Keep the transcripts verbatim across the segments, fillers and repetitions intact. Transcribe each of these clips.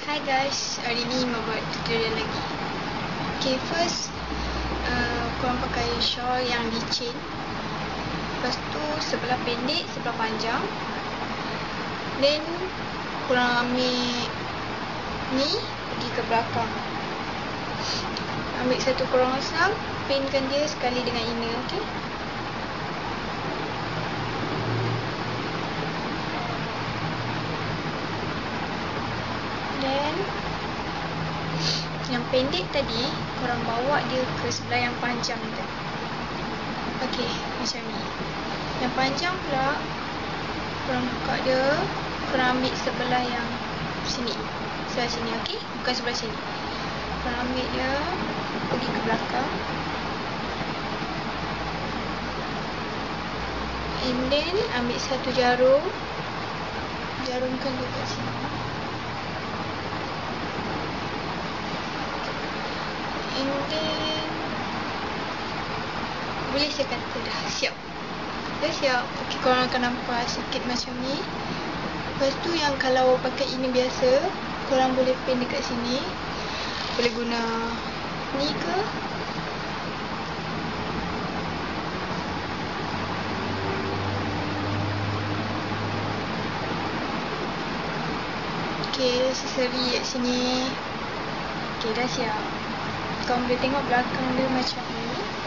Hi guys, hari ni mau buat tutorial lagi. Okay, first uh, korang pakai shawl yang licin. Lepas tu sebelah pendek, sebelah panjang. Then korang ambil ni, pergi ke belakang. Ambil satu croissant, pinkan dia sekali dengan inner, okay? Then yang pendek tadi korang bawa dia ke sebelah yang panjang tu. Okey, macam ni. Yang panjang pula korang buka dia, korang ambil sebelah yang sini. Sebelah sini, okey? Bukan sebelah sini. Korang ambil dia, pergi ke belakang. And then ambil satu jarum. Jarumkan dia kat sini. And then boleh saya kata dah siap. Dah siap. Okay, korang akan nampak sikit macam ni. Lepas tu yang kalau pakai ini biasa, korang boleh pin dekat sini. Boleh guna ni ke. Okay, seseri kat sini. Okay, dah siap. Korang boleh tengok belakang dia macam ni.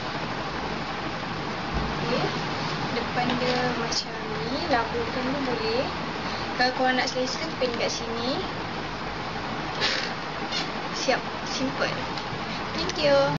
Okay. Depan dia macam ni. Laburkan tu boleh. Kalau korang nak selesa, pin kat sini. Siap. Simple. Thank you.